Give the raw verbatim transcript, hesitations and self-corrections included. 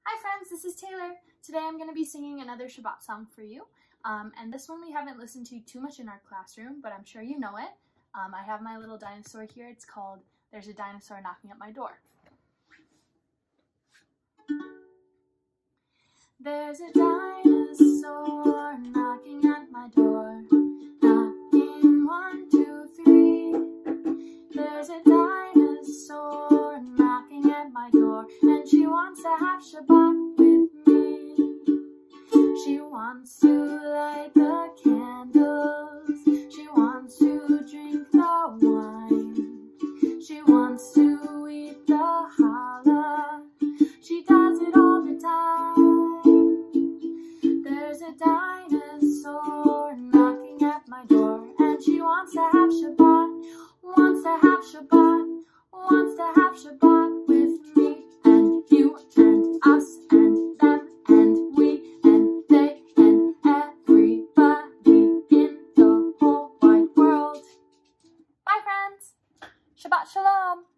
Hi friends, this is Taylor. Today I'm going to be singing another Shabbat song for you. Um, and this one we haven't listened to too much in our classroom, but I'm sure you know it. Um, I have my little dinosaur here. It's called There's a Dinosaur Knocking at My Door. There's a dinosaur knocking at my door. Knocking one, two, three. There's a dinosaur knocking at my door, and she wants to have Shabbat with me. She wants to light the candles. She wants to drink the wine. She wants to eat the challah. She does it all the time. There's a dinosaur knocking at my door, and she wants to have Shabbat, wants to have Shabbat, wants to have Shabbat with me and you and us and them and we and they and everybody in the whole wide world. Bye friends! Shabbat Shalom!